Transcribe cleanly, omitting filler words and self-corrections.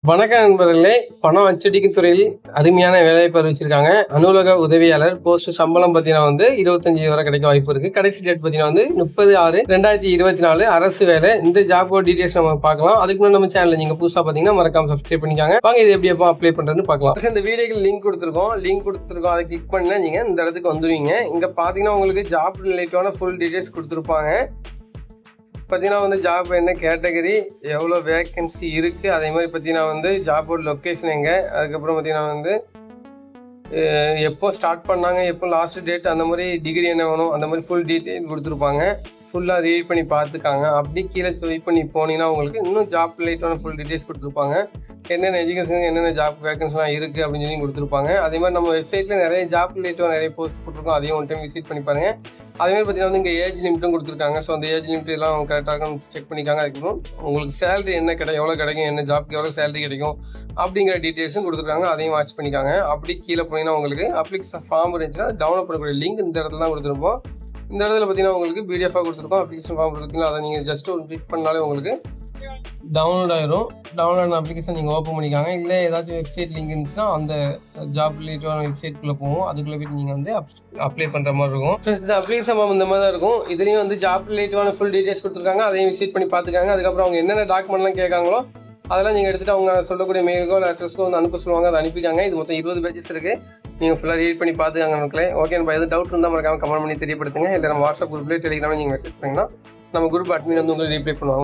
வணக்கம் நண்பர்களே. பணம் அச்சடிக்கும் துறையில் அருமையான வேலைவாய்ப்பு அறிவிச்சிருக்காங்க. அலுவலக உதவியாளர் போஸ்ட் சம்பளம் பார்த்தீங்கன்னா 25 வரை கிடைக்க வாய்ப்பு இருக்கு. கடைசி டேட் பார்த்தீங்கன்னா 30/6/2024 அரசு வேலை. இந்த ஜாப் டீடைல்ஸ் நம்ம பார்க்கலாம். அதுக்கு முன்னாடி நம்ம சேனல் நீங்க புதுசா பார்த்தீங்கன்னா மறக்காம சப்ஸ்கிரைப் பண்ணிக்காங்க. வாங்க இது எப்படி அப்ளை பண்றதுன்னு பார்க்கலாம். இந்த வீடியோக்கு லிங்க் கொடுத்துருக்கோம். அதை கிளிக் பண்ணா நீங்க இந்த இடத்துக்கு வந்துருவீங்க. இங்க பாத்தீங்கன்னா உங்களுக்கு ஜாப் ரிலேட்டடான ஃபுல் டீடைல்ஸ் கொடுத்துருப்பாங்க. பார்த்தீங்கன்னா ஜாப் என்ன கேட்டகரி, எவ்வளோ வேக்கன்சி இருக்குது, அதே மாதிரி பார்த்தீங்கன்னா ஜாபோட லொக்கேஷன் எங்கே, அதுக்கப்புறம் பார்த்தீங்கன்னா எப்போ ஸ்டார்ட் பண்ணாங்க, எப்போ லாஸ்ட் டேட், அந்த மாதிரி டிகிரி என்ன வேணும், அந்த மாதிரி ஃபுல் டீட்டெயில் கொடுத்துருப்பாங்க. ஃபுல்லாக ரீட் பண்ணி பார்த்துக்காங்க. அப்படி கீழே ஸ்வைப் பண்ணி போனீங்கன்னா உங்களுக்கு இன்னும் ஜாப் ரிலேட்டடான ஃபுல் டீட்டெயில்ஸ் கொடுத்துருப்பாங்க. என்னென்ன எஜுகேஷன் என்னென்ன ஜாப் வேகன்சிலாம் இருக்குது அப்படின்னு சொல்லி கொடுத்துருப்பாங்க. அதே மாதிரி நம்ம வெப்சைட்டில் நிறைய ஜாப் ரிலேட்டடாக நிறைய போஸ்ட் போட்டிருக்கோம். அதையும் ஒன் டைம் விசிட் பண்ணி பாருங்க. அதேமாதிரி பார்த்தீங்கன்னா இங்கே ஏஜ் லிமிட்டும் கொடுத்துருக்காங்க. ஸோ அந்த ஏஜ் லிமிட் எல்லாம் கரெக்டாக செக் பண்ணிக்காங்க. அதுக்கப்புறம் உங்களுக்கு சேலரி என்ன கிடைக்கும், எவ்வளோ கிடைக்கும், என்ன ஜாப்க்கு எவ்வளோ சேலரி கிடைக்கும் அப்படிங்கிற டீட்டெயில்ஸும் கொடுத்துருக்காங்க. அதையும் வாட்ச் பண்ணிக்காங்க. அப்படி கீழே போனீங்கன்னா உங்களுக்கு அப்ளிகேஷன் ஃபார்ம் இருந்துச்சுன்னா டவுன்லோட் பண்ணக்கூடிய லிங்க் இந்த இடத்துல தான் கொடுத்துருப்போம். இந்த இடத்துல பார்த்தீங்கன்னா உங்களுக்கு பிடிஎஃபாக கொடுத்துருக்கோம். அப்ளிகேஷன் ஃபார்ம் கொடுத்தீங்கன்னா அதை நீங்கள் ஜஸ்ட் ஒரு கிளிக் பண்ணாலே உங்களுக்கு டவுன்லோட் ஆயிரும். டவுன்லோட் அப்ளிகேஷன் நீங்கள் ஓப்பன் பண்ணிக்காங்க. இல்லை ஏதாச்சும் வெப்சைட் லிங்க் இருந்துச்சுன்னா அந்த ஜாப் ரிலேட்டடான வெப்சைட்குள்ளே போவோம். அதுக்குள்ளே போய்ட்டு நீங்கள் அப்ளை பண்ணுற மாதிரி இருக்கும். இந்த அப்ளிகேஷன் ஃபார்ம் இந்த மாதிரி தான் இருக்கும். இதுலேயும் ஜாப் ரிலேட்டடான ஃபுல் டீடைல்ஸ் கொடுத்துருக்காங்க. அதையும் விசிட் பண்ணி பார்த்துக்காங்க. அதுக்கப்புறம் அவங்க என்னென்ன டாக்குமெண்ட்லாம் கேட்காங்களோ அதெல்லாம் நீங்கள் எடுத்துகிட்டு அவங்க சொல்லக்கூடிய மெயிலுக்கோ இல்லை அட்ரஸ்க்கோ அனுப்ப சொல்லுவாங்க. அதை அனுப்பிக்காங்க. இது மொத்தம் 20 பேஜஸ் இருக்குது. நீங்கள் ஃபுல்லாக ரீட் பண்ணி பார்த்துக்காங்க மக்களே. ஓகே, நம்ம எதுவும் டவுட் இருந்தால் மறக்காம கமெண்ட் பண்ணி தெரியப்படுத்துங்க. இல்லை நம்ம வாட்ஸ்அப் குரூப்லேயே டெலிகிராமில் நீங்கள் மெசேஜ் பண்ணிங்கன்னா நம்ம குரூப் அட்மின் உங்களுக்கு ரீப்ளை பண்ணுவாங்க.